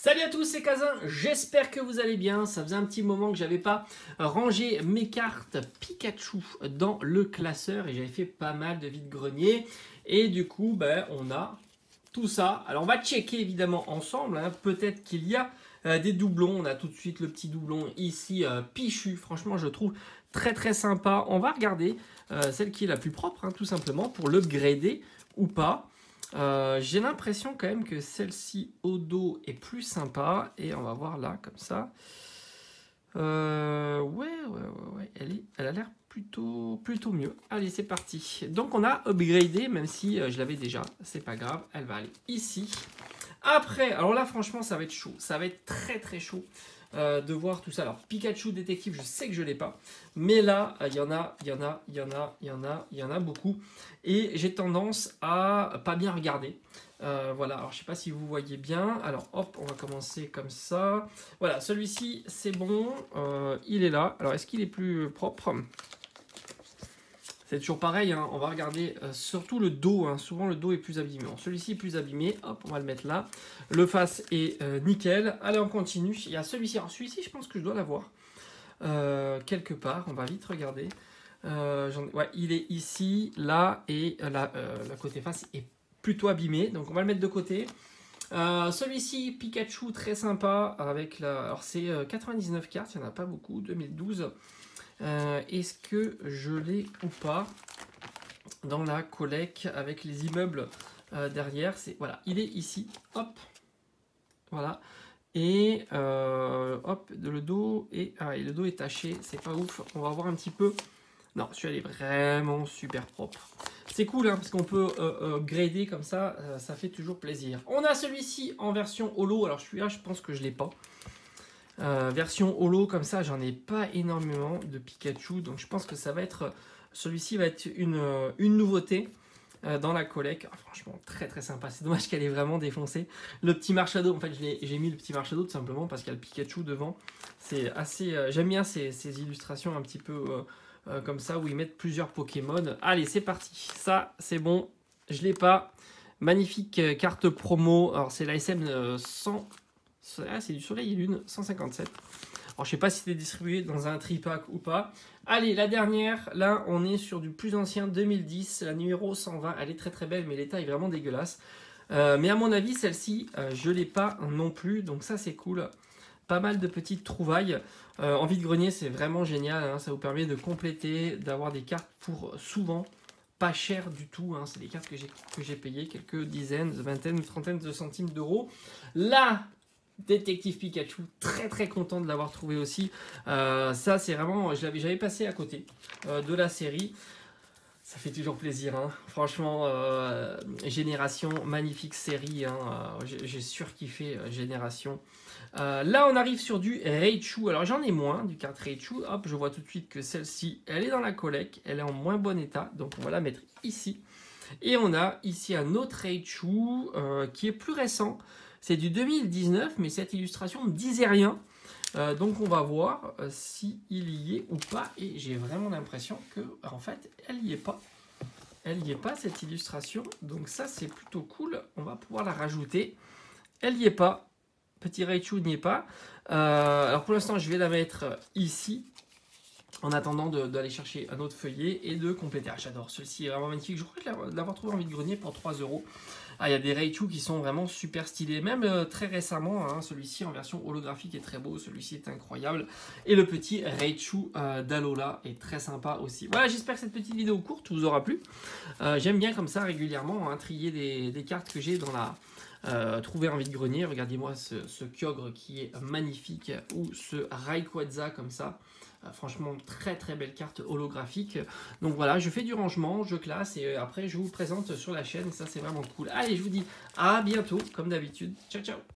Salut à tous, c'est Kazin, j'espère que vous allez bien. Ça faisait un petit moment que j'avais pas rangé mes cartes Pikachu dans le classeur et j'avais fait pas mal de vide-grenier. Et du coup, on a tout ça. Alors on va checker évidemment ensemble, hein. Peut-être qu'il y a des doublons. On a tout de suite le petit doublon ici, Pichu. Franchement, je trouve très très sympa. On va regarder celle qui est la plus propre, hein, tout simplement, pour l'upgrader ou pas. J'ai l'impression quand même que celle-ci au dos est plus sympa. Et on va voir là, comme ça. Ouais. Elle a l'air plutôt mieux. Allez, c'est parti. Donc, on a upgradé, même si je l'avais déjà. C'est pas grave, elle va aller ici. Après, alors là, franchement, ça va être chaud. Ça va être très très chaud de voir tout ça. Alors, Pikachu détective, je sais que je l'ai pas. Mais là, il y en a beaucoup. Et j'ai tendance à pas bien regarder. Voilà, alors je sais pas si vous voyez bien. Alors hop, on va commencer comme ça. Voilà, celui-ci c'est bon, il est là. Alors est-ce qu'il est plus propre? C'est toujours pareil, hein. On va regarder surtout le dos, hein. Souvent le dos est plus abîmé. Celui-ci est plus abîmé, hop, on va le mettre là. Le face est nickel. Allez, on continue. Il y a celui-ci. Alors celui-ci, je pense que je dois l'avoir quelque part. On va vite regarder. Ouais, il est ici, là, et la côté face est plutôt abîmé, donc on va le mettre de côté. Celui-ci, Pikachu, très sympa, avec la... Alors c'est 99 cartes, il n'y en a pas beaucoup, 2012. Est-ce que je l'ai ou pas dans la collecte avec les immeubles derrière? Voilà, il est ici, hop, voilà. Et hop, le dos est taché, c'est pas ouf. On va voir un petit peu. Non, celui-là est vraiment super propre. C'est cool, hein, parce qu'on peut grader comme ça, ça fait toujours plaisir. On a celui-ci en version holo. Alors celui-là, je pense que je ne l'ai pas. Version holo comme ça, j'en ai pas énormément de Pikachu. Donc je pense que ça va être... Celui-ci va être une nouveauté dans la collecte. Ah, franchement, très très sympa. C'est dommage qu'elle est vraiment défoncée. Le petit Marshado, en fait, j'ai mis le petit Marshado tout simplement parce qu'il y a le Pikachu devant. C'est assez... J'aime bien ces illustrations un petit peu... comme ça, où ils mettent plusieurs Pokémon. Allez, c'est parti. Ça, c'est bon. Je l'ai pas. Magnifique carte promo. Alors, c'est la SM 100. Ah, c'est du Soleil et Lune 157. Alors, je sais pas si c'est distribué dans un tripack ou pas. Allez, la dernière. Là, on est sur du plus ancien 2010. La numéro 120. Elle est très très belle, mais l'état est vraiment dégueulasse. Mais à mon avis, celle-ci, je l'ai pas non plus. Donc, ça, c'est cool. Pas mal de petites trouvailles. En vide-grenier, c'est vraiment génial, hein. Ça vous permet de compléter, d'avoir des cartes pour souvent pas cher du tout, hein. C'est des cartes que j'ai payées quelques dizaines, vingtaines ou trentaines de centimes d'euros. Là, Détective Pikachu, très très content de l'avoir trouvé aussi. Ça, c'est vraiment, j'avais passé à côté de la série. Ça fait toujours plaisir, hein. Franchement, Génération, magnifique série, hein. J'ai surkiffé Génération. Là, on arrive sur du Raichu. Alors, j'en ai moins du carte Raichu. Hop, je vois tout de suite que celle-ci, elle est dans la collecte. Elle est en moins bon état. Donc, on va la mettre ici. Et on a ici un autre Raichu qui est plus récent. C'est du 2019, mais cette illustration ne disait rien. Donc, on va voir si il y est ou pas. Et j'ai vraiment l'impression que, en fait, elle n'y est pas. Elle n'y est pas, cette illustration. Donc, ça, c'est plutôt cool. On va pouvoir la rajouter. Elle n'y est pas. Petit Raichu n'y est pas. Alors pour l'instant, je vais la mettre ici. En attendant d'aller chercher un autre feuillet et de compléter. Ah, j'adore, celui-ci est vraiment magnifique. Je crois de l'avoir trouvé en vide-grenier pour 3 €. Ah, il y a des Raichu qui sont vraiment super stylés. Même très récemment, hein, celui-ci en version holographique est très beau. Celui-ci est incroyable. Et le petit Raichu d'Alola est très sympa aussi. Voilà, j'espère que cette petite vidéo courte vous aura plu. J'aime bien comme ça régulièrement, hein, trier des cartes que j'ai dans la... trouver en vide-grenier. Regardez-moi ce Kyogre qui est magnifique, ou ce Rayquaza comme ça. Franchement, très très belle carte holographique. Donc voilà, je fais du rangement, je classe et après je vous présente sur la chaîne. Ça, c'est vraiment cool. Allez, je vous dis à bientôt, comme d'habitude. Ciao, ciao!